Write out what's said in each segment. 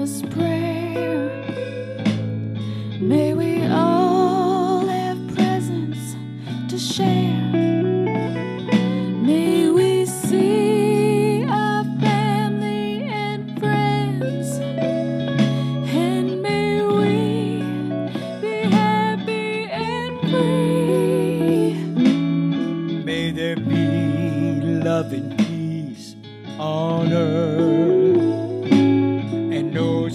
Christmas prayer. May we all have presents to share. May we see our family and friends, and may we be happy and free. May there be love and peace on earth, and no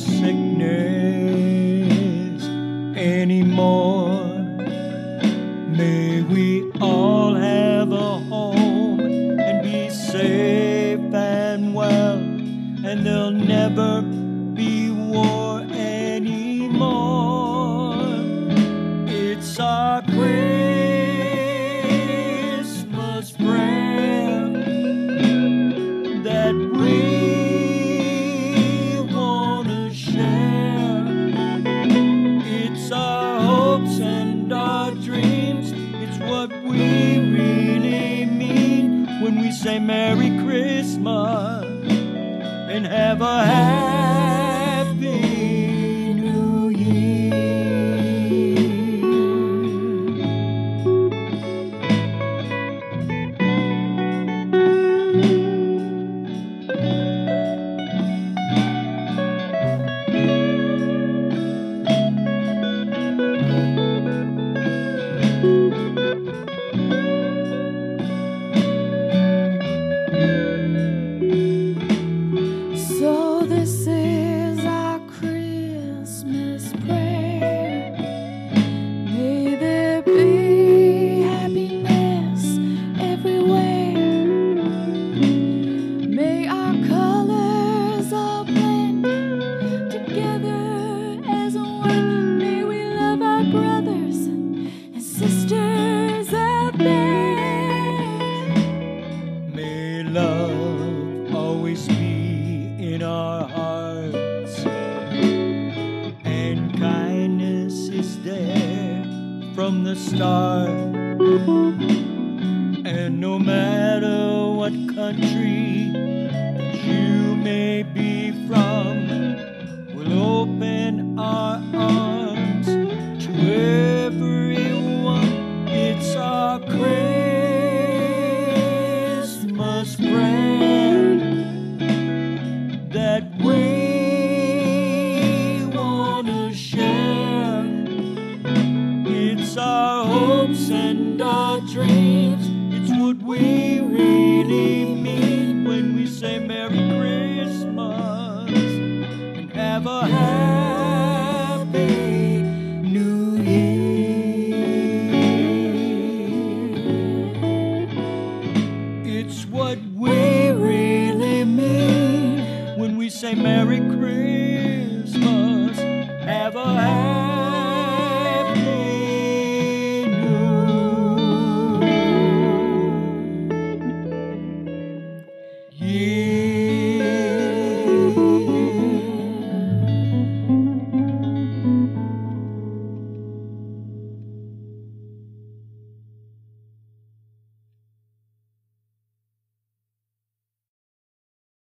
sickness anymore. May we all have a home and be safe and well, and there'll never be war anymore. It's our Christmas prayer that we wanna share. It's our hopes and our dreams. It's what we really mean when we say Merry Christmas and have a Happy New Year. So this is our Christmas prayer. May there be happiness everywhere. May our colors all blend together as one. May we love our brothers and sisters out there. May love always be in our hearts, and kindness is there from the start. And no matter what country that you may be from, we'll open our arms to everyone. It's our Christmas prayer that we wanna share. It's our hopes and our dreams. It's what we really mean when we say Merry Christmas and have a